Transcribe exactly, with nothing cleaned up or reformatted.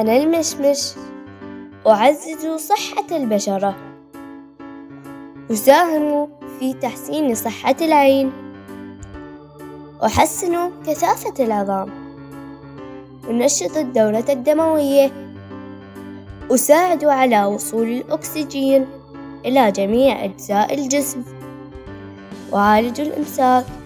أنا المشمش، أعزز صحة البشرة، أساهم في تحسين صحة العين، أحسن كثافة العظام، أنشط الدورة الدموية، أساعد على وصول الأكسجين إلى جميع أجزاء الجسم، أعالج الإمساك.